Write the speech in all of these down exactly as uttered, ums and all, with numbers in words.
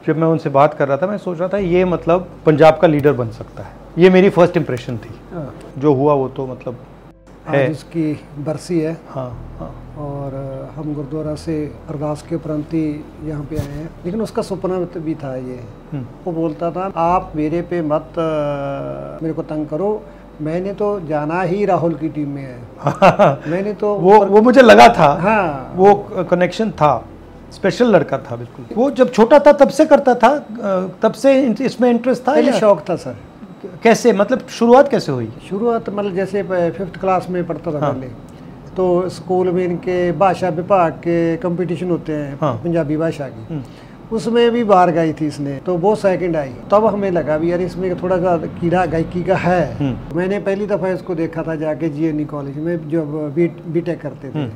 जब मैं उनसे बात कर रहा था मैं सोच रहा था ये मतलब पंजाब का लीडर बन सकता है। ये मेरी फर्स्ट इम्प्रेशन थी। जो हुआ वो तो मतलब है। आज उसकी बरसी है। हाँ हाँ। और हम गुरुद्वारा से अरदास के उपरांत ही यहाँ पे आए हैं, लेकिन उसका सपना भी था ये। वो बोलता था आप मेरे पे मत आ, मेरे को तंग करो, मैंने तो जाना ही राहुल की टीम में है। मैंने तो वो वो मुझे लगा था। हाँ, वो कनेक्शन था, स्पेशल लड़का था बिल्कुल। वो जब छोटा था तब से करता था, तब से इसमें इंटरेस्ट था। पहले शौक था सर। कैसे, मतलब शुरुआत कैसे हुई? शुरुआत मतलब जैसे फिफ्थ क्लास में पढ़ता था। हाँ। पहले तो स्कूल में इनके भाषा विभाग के कंपटीशन होते हैं। हाँ। पंजाबी भाषा की, उसमें भी बाहर गाई थी इसने, तो वो सेकंड आई। तब हमें लगा भी यार इसमें थोड़ा सा कीड़ा गायकी का है। मैंने पहली दफ़ा इसको देखा था जाके जीएनई कॉलेज में, जब बी बीटेक करते थे,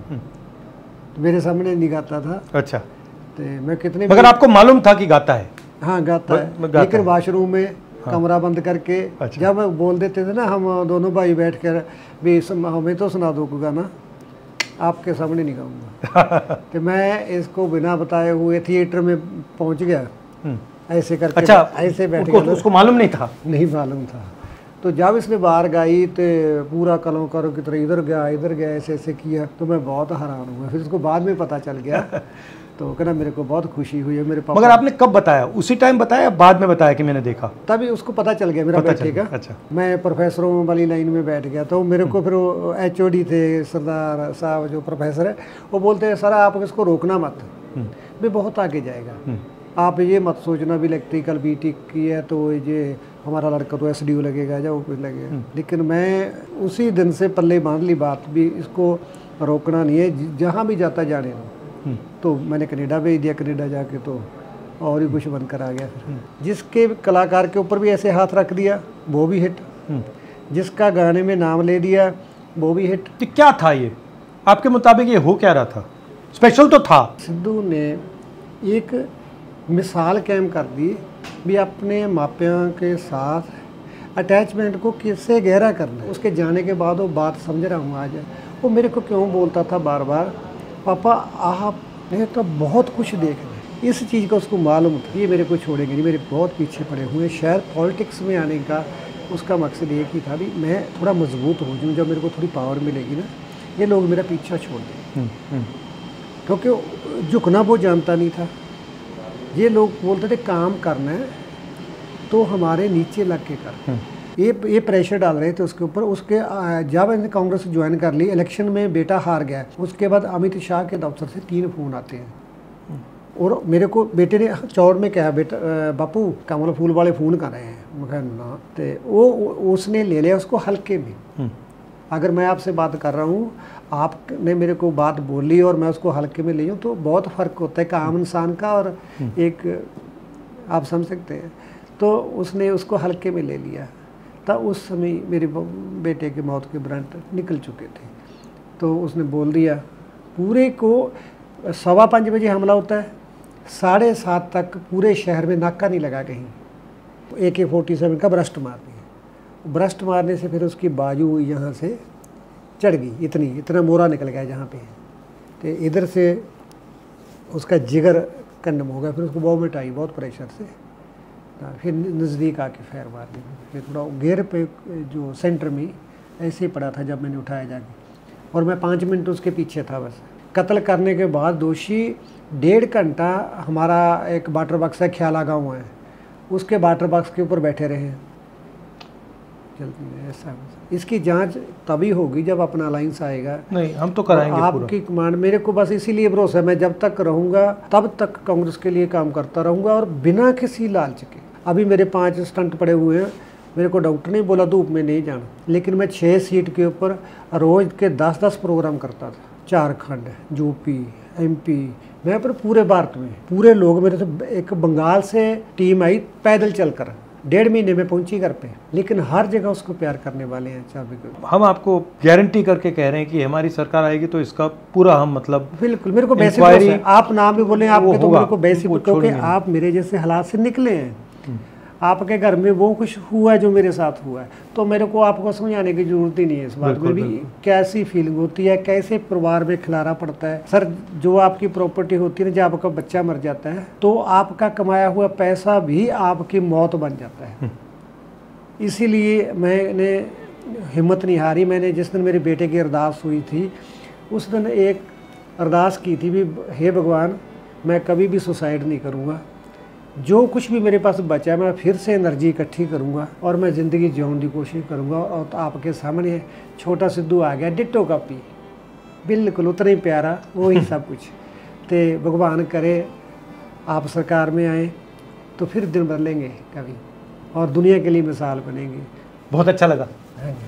तो मेरे सामने नहीं गाता था। अच्छा। तो मैं कितने, मगर आपको मालूम था कि गाता है? हाँ गाता है, लेकिन वॉशरूम में कमरा बंद करके जब बोल देते थे ना, हम दोनों भाई बैठ कर भी हमें तो सुना दो कोई गाना, आपके सामने नहीं गाऊंगा। तो मैं इसको बिना बताए हुए थिएटर में पहुंच गया ऐसे करके। अच्छा, ऐसे बैठ गया। उसको मालूम नहीं था? नहीं मालूम था। तो जब इसने बाहर गाई तो पूरा कलो करो की तरह इधर गया इधर गया ऐसे ऐसे किया, तो मैं बहुत हैरान हुआ। फिर उसको बाद में पता चल गया, तो कहना मेरे को बहुत खुशी हुई है मेरे पापा। मगर आपने कब बताया? उसी टाइम बताया, बाद में बताया कि मैंने देखा? तभी उसको पता चल गया मेरा बैठे का। अच्छा। मैं प्रोफेसरों वाली लाइन में बैठ गया, तो मेरे को फिर वो एच ओ डी थे सरदार साहब जो प्रोफेसर है, वो बोलते हैं सर आप इसको रोकना मत, भी बहुत आगे जाएगा। आप ये मत सोचना भी इलेक्ट्रिकल बी टेक की है तो ये हमारा लड़का तो एस डी ओ लगेगा या वो कुछ लगेगा। लेकिन मैं उसी दिन से पल्ले बांध ली बात, भी इसको रोकना नहीं है, जहाँ भी जाता जाने दो। तो मैंने कनाडा भेज दिया, कनाडा जाके तो और ही कुछ बनकर आ गया। फिर जिसके कलाकार के ऊपर भी ऐसे हाथ रख दिया वो भी हिट, जिसका गाने में नाम ले दिया वो भी हिट। तो क्या था ये आपके मुताबिक, ये हो क्या रहा था? स्पेशल तो था। सिद्धू ने एक मिसाल कायम कर दी भी अपने मापियों के साथ अटैचमेंट को किससे गहरा करना है। उसके जाने के बाद वो बात समझ रहा हूँ आज। वो मेरे को क्यों बोलता था बार बार, पापा आपने तो बहुत कुछ देखना है। इस चीज़ का उसको मालूम था, ये मेरे को छोड़ेंगे नहीं, मेरे बहुत पीछे पड़े हुए। शायद पॉलिटिक्स में आने का उसका मकसद एक ही था भी मैं थोड़ा मजबूत हो जाऊँ, जब मेरे को थोड़ी पावर मिलेगी ना, ये लोग मेरा पीछा छोड़ दें। क्योंकि झुकना वो जानता नहीं था। ये लोग बोलते थे काम करना है तो हमारे नीचे लग के कर, ये ये प्रेशर डाल रहे थे उसके ऊपर। उसके जब मैंने कांग्रेस ज्वाइन कर ली, इलेक्शन में बेटा हार गया, उसके बाद अमित शाह के दफ्तर से तीन फ़ोन आते हैं और मेरे को बेटे ने चौड़ में कहा, बेटा बापू कमल फूल वाले फ़ोन कर रहे हैं। मैं कहा ना, तो वो उसने ले लिया उसको हल्के में। अगर मैं आपसे बात कर रहा हूँ, आपने मेरे को बात बोली और मैं उसको हल्के में ले जाऊँ, तो बहुत फ़र्क होता है एक आम इंसान का और एक, आप समझ सकते हैं। तो उसने उसको हल्के में ले लिया। तब उस समय मेरे बेटे के मौत के वारंट निकल चुके थे, तो उसने बोल दिया पूरे को सवा पाँच बजे हमला होता है, साढ़े सात तक पूरे शहर में नाका नहीं लगा कहीं। ए के फोर्टी सेवन का ब्रस्ट मार दिया। ब्रस्ट मारने से फिर उसकी बाजू यहाँ से चढ़ गई, इतनी इतना मोरा निकल गया जहाँ पे, तो इधर से उसका जिगर कंडम हो गया। फिर उसको वॉमिट आई बहुत प्रेशर से, फिर नज़दीक आके फैर मार दी। फिर थोड़ा गेयर पे जो सेंटर में ऐसे ही पड़ा था जब मैंने उठाया जाके, और मैं पाँच मिनट उसके पीछे था बस। कत्ल करने के बाद दोषी डेढ़ घंटा हमारा एक वाटर बॉक्स है ख्याला गाँव है, उसके वाटर बॉक्स के ऊपर बैठे रहे। जल्दी ऐसा, इसकी जांच तभी होगी जब अपना अलायंस आएगा। नहीं हम तो कराएंगे। आपकी कमांड मेरे को बस इसीलिए भरोसा है, मैं जब तक रहूँगा तब तक कांग्रेस के लिए काम करता रहूँगा और बिना किसी लालच के। अभी मेरे पांच स्टंट पड़े हुए हैं, मेरे को डॉक्टर ने बोला धूप में नहीं जाना, लेकिन मैं छः सीट के ऊपर रोज़ के दस दस प्रोग्राम करता था। झारखंड, यूपी, एमपी, मैं पर पूरे भारत में पूरे लोग मेरे से। एक बंगाल से टीम आई पैदल चलकर, डेढ़ महीने में पहुंची घर पे, लेकिन हर जगह उसको प्यार करने वाले हैं। चाबी हम आपको गारंटी करके कह रहे हैं कि हमारी सरकार आएगी तो इसका पूरा हम मतलब बिल्कुल, मेरे को बेसिक, आप नाम भी बोले आपके, तो मेरे को बेसिक, क्योंकि आप मेरे जैसे हालात से निकले हैं आपके घर में वो कुछ हुआ है जो मेरे साथ हुआ है, तो मेरे को आपको समझाने की ज़रूरत ही नहीं है इस बात में भी कैसी फीलिंग होती है, कैसे परिवार में खिलाना पड़ता है। सर जो आपकी प्रॉपर्टी होती है ना, जब आपका बच्चा मर जाता है तो आपका कमाया हुआ पैसा भी आपकी मौत बन जाता है। इसीलिए मैंने हिम्मत नहीं हारी। मैंने जिस दिन मेरे बेटे की अरदास हुई थी उस दिन एक अरदास की थी भी, हे भगवान मैं कभी भी सुसाइड नहीं करूँगा, जो कुछ भी मेरे पास बचा है मैं फिर से एनर्जी इकट्ठी करूँगा और मैं ज़िंदगी जिऊने की कोशिश करूँगा। और तो आपके सामने छोटा सिद्धू आ गया, डिट्टो कापी, बिल्कुल उतना ही प्यारा, वो ही सब कुछ। तो भगवान करे आप सरकार में आए तो फिर दिन बदलेंगे कभी और दुनिया के लिए मिसाल बनेंगे। बहुत अच्छा लगा। हाँ जी।